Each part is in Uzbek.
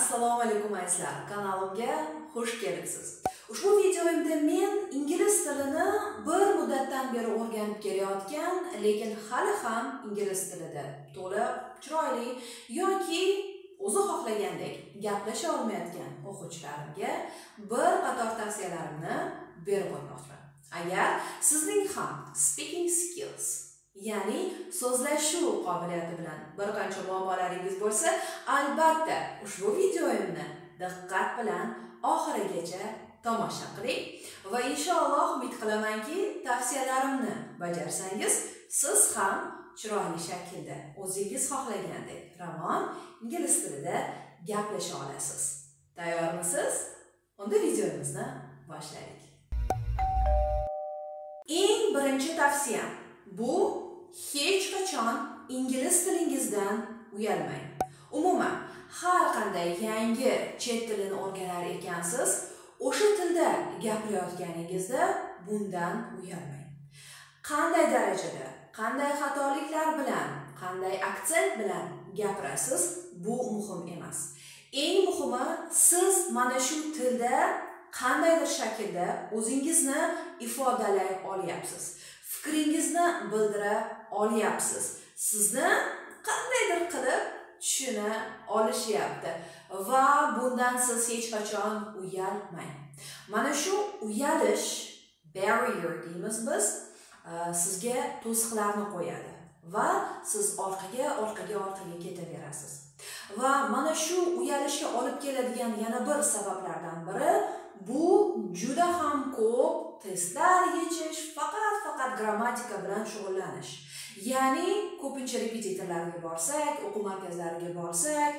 Assalomu alaykum azizlar, kanalimga xush kelibsiz. Ushbu videomda men ingliz tilini bir muddatdan beri o'rganib kelayotgan, lekin hali ham ingliz tilida to'liq, chiroyli yoki o'zi xohlagandek gaplasha olmayotgan o'quvchilarimga bir qator tavsiyalarimni berib o'tmoqchiman. Agar sizning ham speaking skills, ya'ni so'zlashuv qobiliyati bilan bir qancha muammolaringiz bo'lsa, albatta ushbu videomni diqqat bilan oxirigacha tomosha qiling va inshaalloh umid qilamanki, tavsiyalarimni bajarsangiz, siz ham chiroyli shaklda o'zingiz xohlagandek ravon ingliz tilida gaplasha olasiz. Tayyormisiz? Unda videomizni boshlaylik. Eng birinchi tavsiyam bu: hech qachon ingliz tilingizdan uyalmang. Umuman, har qanday yangi chet tilini o'rganar ekansiz, o'sha tilda gapirayotganingizda bundan uyalmang. Qanday darajada, qanday xatoliklar bilan, qanday aksent bilan gapirasiz, bu muhim emas. Eng muhimi, siz mana shu tilda qandaydir shaklda o'zingizni ifodalay olyapsiz. Fikringizni bildira olyapsiz. Sizni qandaydir qilib tushuna olishyapti va bundan siz hech qachon uyalmang. Mana shu uyalish, barrier deymiz biz, sizga to'siqlarni qo'yadi va siz orqaga ketaverasiz. Va mana shu uyalishga olib keladigan yana bir sabablardan biri bu juda ham ko'p testlar yechish, faqat grammatika bilan shug'ullanish. Ya'ni ko'pincha repetitorlarga borsak, o'quv markazlariga borsak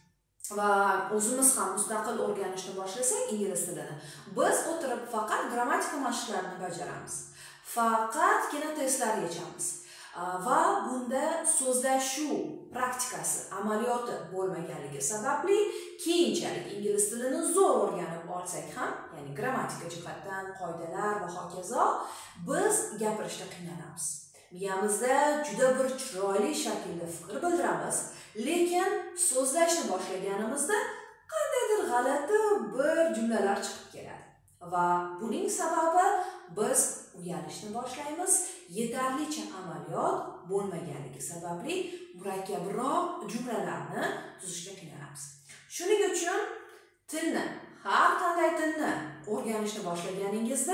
va o'zimiz ham mustaqil o'rganishni boshlasak ingliz tilini, biz o'tirib faqat grammatika mashqlarini bajaramiz. Faqatgina testlar yechamiz. Va bunda so'zlashuv praktikasi, amaliyoti bo'lmaganligi sababli keyinchalik ingliz tilini zo'r o'rganib olsak ham, ya'ni grammatika jihatdan, qoidalar va hokazo, biz gapirishda qiynalamiz. Miyamizda juda bir chiroyli shaklda fikr bildiramiz, lekin so'zlashni boshlaganimizda qandaydir g'alati bir jumlalar chiqib keladi. Va buning sababi biz uyalishni boshlaymiz, yetarlicha amaliyot bo'lmaganligi sababli murakkabroq jumlalarni tuzishga qiynalamiz. Shuning uchun tilni, har qanday tilni o'rganishni boshlaganingizda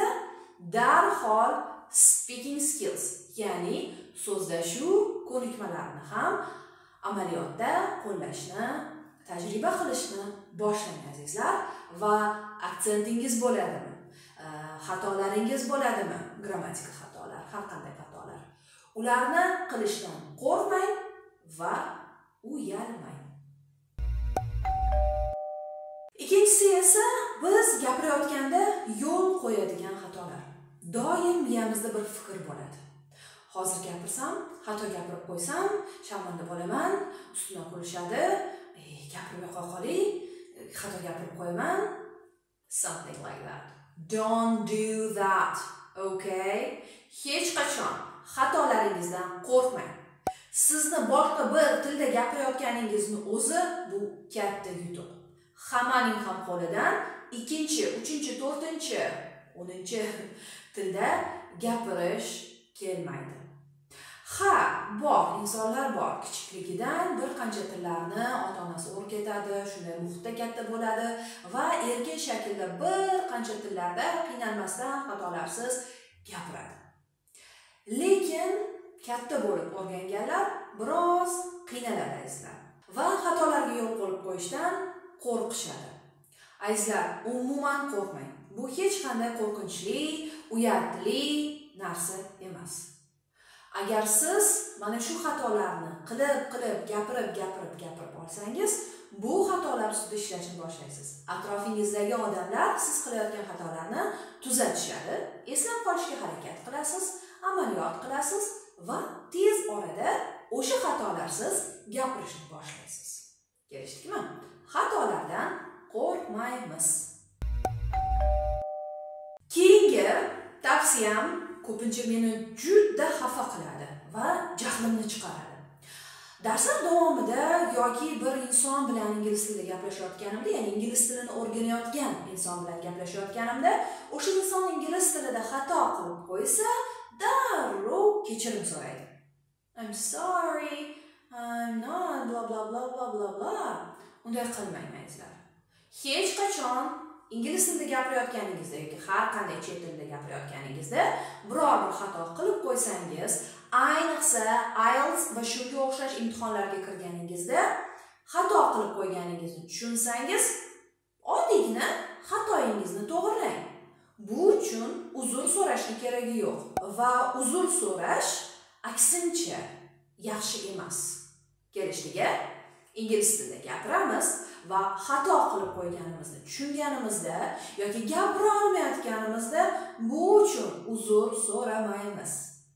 darhol speaking skills, ya'ni so'zlashuv ko'nikmalarini ham amaliyotda qo'llashni, tajriba qilishni boshlang azizlar. Va aksentingiz bo'ladimi? Xatolaringiz bo'ladimi? Grammatika xatolar, har qanday xatolar. Ularni qilishdan qo'rqmang va uyalmang. Ikkinchisi esa biz gapirayotganda yo'l qo'yadigan xatolar. Doim miyamizda bir fikr bo'ladi. Hozir gapirsam, xato gapirib qo'ysam, sharmanda bo'laman, ustimdan kulishadi, gapirmay qo'yqoling, xato gapirib qo'yaman, something like that. Don't do that, okay? Hech qachon xatolaringizdan qo'rqmang. Sizni boshqa bir tilda gapirayotganingizni o'zi bu katta yutuq. Hammaning ham qo'lidan 2-chi, 3-chi, 4-chi, 10-chi tilda gapirish kelmaydi. Ha, bor insonlar bor, kichikligidan bir qancha tillarni ota-onasi o'rgatadi, shunday muhitda katta bo'ladi va erkin shaklda bir qancha tillarda qiynalmasdan, xatolarsiz gapiradi. Lekin katta bo'lib o'rganganlar biroz qiynaladi azizlar va xatolarga yo'l qo'yib qo'yishdan qo'rqishadi. Azizlar, umuman qo'rqmang. Bu hech qanday qo'rqinchli, uyatli narsa emas. Agar siz mana shu xatolarni qilib gapirib olsangiz, bu xatolar ustida ishlashni boshlaysiz. Atrofingizdagi odamlar siz qilayotgan xatolarni tuzatishadi, eslab qolishga harakat qilasiz, amaliyot qilasiz va tez orada o'sha xatolarsiz gapirishni boshlaysiz. Kelishdikmi? Xatolardan qo'rqmaymiz. Keyingi tavsiyam ko'pincha meni juda xafa qiladi va jahlimni chiqaradi. Darslar davomida yoki bir inson bilan ingliz tilida gaplashayotganimda, ya'ni ingliz tilini o'rganayotgan inson bilan gaplashayotganimda, o'sha inson ingliz tilida xato qilib qo'ysa, darrov kechirim so'raydi. I'm sorry, I'm not bla bla bla bla bla bla. Unday qilmaysizlar. Hech qachon ingliz tilida gapirayotganingizda yoki har qanday chet tilda gapirayotganingizda biror bir xato qilib qo'ysangiz, ayniqsa IELTS va shunga o'xshash imtihonlarga kirganingizda xato qilib qo'yganingizni tushunsangiz, oddiygina xatoyingizni to'g'rilang. Bu uchun uzr so'rashning keragi yo'q va uzr so'rash aksincha yaxshi emas. Kelishdiga ingliz tilida gapiramiz va xato qilib qo'yganimizni tushunganimizda yoki gapira olmayotganimizda bu uchun uzr so'ramaymiz.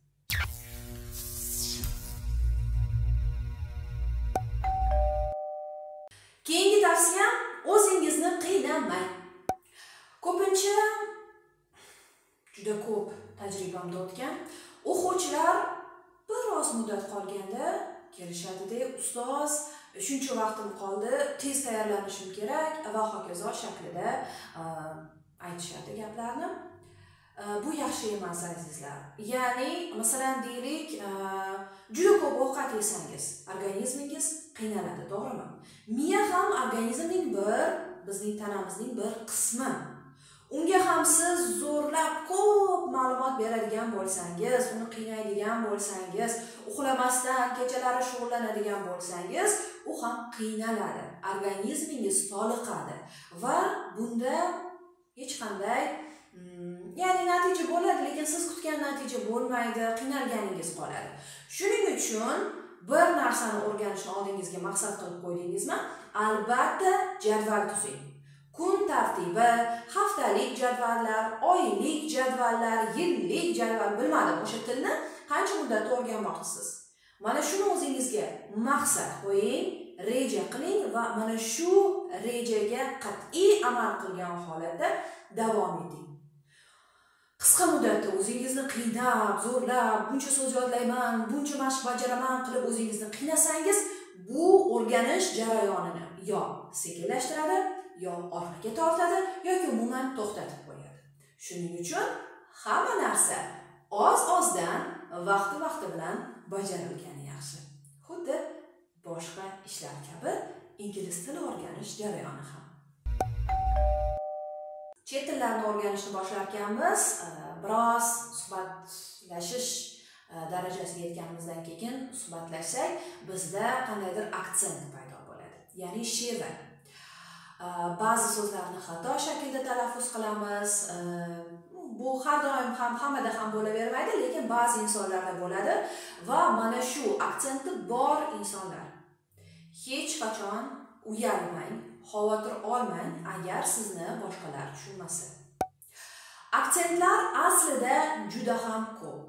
Keyingi tavsiyam, o'zingizni qiynamang. Ko'pincha juda ko'p tajribamda o'tgan o'quvchilar biroz muddat qolganda kelishadi-da, ustoz, shuncha vaqtim qoldi, tez tayyorlanishim kerak va hokazo shaklida aytishadi gaplarni. Bu yaxshi emas azizlar. Ya'ni, masalan deylik, juda ko'p ovqat yesangiz, organizmingiz qiynaladi, to'g'rimi? Miya ham organizmning bizning tanamizning bir qismi. Unga ham siz zo'rlab ko'p ma'lumot beradigan bo'lsangiz, uni qiynaydigan bo'lsangiz, uxlamasdan kechalari shug'ullanadigan bo'lsangiz, u ham qiynaladi. Organizmingiz toliqadi va bunda hech qanday ya'ni natija bo'ladi, lekin siz kutgan natija bo'lmaydi, qiynalganingiz qoladi. Shuning uchun bir narsani o'rganishni oldingizga maqsad qilib qo'ydingizmi, albatta jadval tuzing. Kun tartibi, haftalik jadvallar, oylik jadvallar, yillik jadval, bilmadim, o'sha tilni qancha muddatda o'rganmoqchisiz. Mana shuni o'zingizga maqsad qo'ying, reja qiling va mana shu rejaga qat'iy amal qilgan holatda davom eting. Qisqa muddatda o'zingizni qiynab, zo'rlab, buncha so'z yodlayman, buncha mashq bajaraman qilib o'zingizni qiynasangiz, bu o'rganish jarayonini yo sekinlashtiradi, yo orqaga tortadi, yoki umuman to'xtatib qo'yadi. Shuning uchun hamma narsa oz-ozdan, vaqti bilan bajarilgani yaxshi. Xuddi boshqa ishlar kabi ingliz tili o'rganish jarayoni ham. Chet tillarni o'rganishni boshlarkanmiz, biroz suhbatlashish darajasiga yetganimizdan keyin suhbatlashsak, bizda qandaydir aksent paydo bo'ladi. Ya'ni sheva. Ba'zi so'zlarni xato shaklda talaffuz qilamiz. Bu har doim ham hammada ham bo'lavermaydi, lekin ba'zi insonlarda bo'ladi va mana shu aksenti bor insonlar hech qachon uyalmang, xavotir olmang agar sizni boshqalar tushunmasa. Aksentlar aslida juda ham ko'p.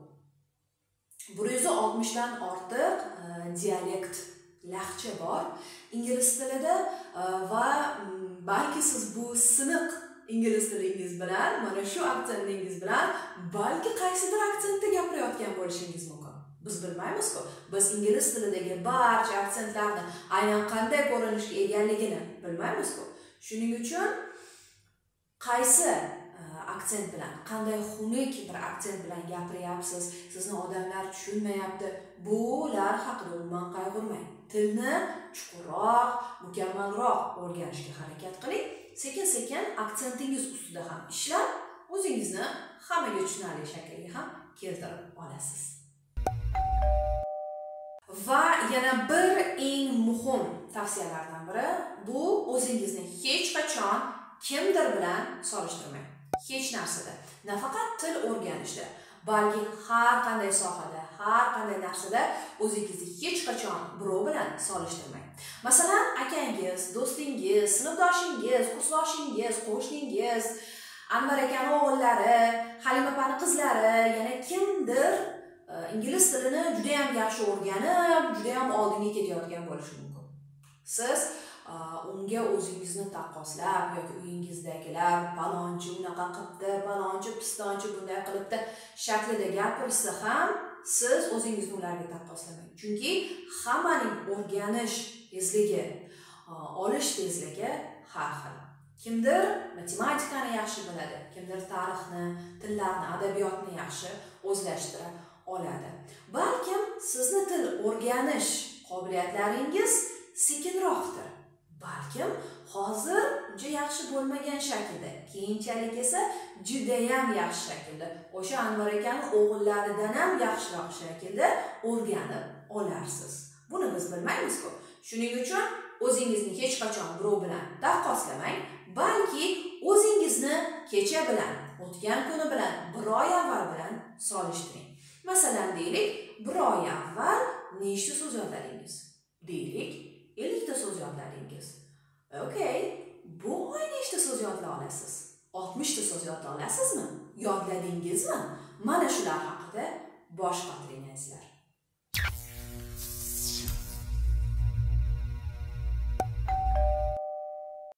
160 dan ortiq dialekt, lahja bor ingliz tilida va balki siz bu siniq ingliz tilingiz bilan, mana shu aksentingiz bilan balki qaysidir aksentda gapirayotgan bo'lishingiz mumkin. Biz bilmaymiz-ku. Biz ingliz tilidagi barcha aksentlarni aynan qanday ko'rinishga egaligini bilmaymiz-ku. Shuning uchun qaysi aksent bilan, qanday xunuk bir aksent bilan gapiryapsiz, sizni odamlar tushunmayapti, bular haqida umuman qayg'urmang. Tilni chuqurroq, mukammalroq o'rganishga harakat qiling. Sekin-sekin aksentingiz ustida ham ishlab, o'zingizni hammaga tushunarli shaklga ham keltirib olasiz. Va yana bir eng muhim tavsiyalardan biri, bu o'zingizni hech qachon kimdir bilan solishtirmang. Hech narsada, nafaqat til o'rganishda, balki har qanday sohada, har qanday narsada o'zingizni hech qachon birov bilan solishtirmang. Masalan, akangiz, do'stingiz, sinfdoshingiz, kursdoshingiz, qo'shningiz, Anvar akaning o'g'illari, Halima opaning qizlari, yana kimdir ingliz tilini juda ham yaxshi o'rganib, juda ham oldinga ketayotgan bo'lishi mumkin. Siz unga o'zingizni taqqoslab yoki uyingizdagilar palonchi unaqa qilibdi, palonchi pistonchi bunday qilibdi shaklida gapirsa ham siz o'zingizni ularga taqqoslamang. Chunki hammaning o'rganish tezligi, olish tezligi har xil. Kimdir matematikani yaxshi biladi, kimdir tarixni, tillarni, adabiyotni yaxshi o'zlashtira oladi. Balkim sizni til o'rganish qobiliyatlaringiz sekinroqdir. Balkim hozir uncha yaxshi bo'lmagan shaklda, keyinchalik esa juda ham yaxshi shaklda, o'sha Anvar akaning o'g'illaridan ham yaxshiroq shaklda o'rganib olarsiz. Buni biz bilmaymiz-ku. Shuning uchun o'zingizni hech qachon birov bilan taqqoslamang, balki o'zingizni kecha bilan, o'tgan kuni bilan, bir oy avval bilan solishtiring. Masalan, deylik, bir oy avval nechta so'z yodladingiz? Deylik, 50 ta so'z yodladingiz. Okay, bu oy nechta so'z yodla olasiz? 60 ta so'z yodla olasizmi? Yodladingizmi? Mana shular haqida bosh qotiring azizlar.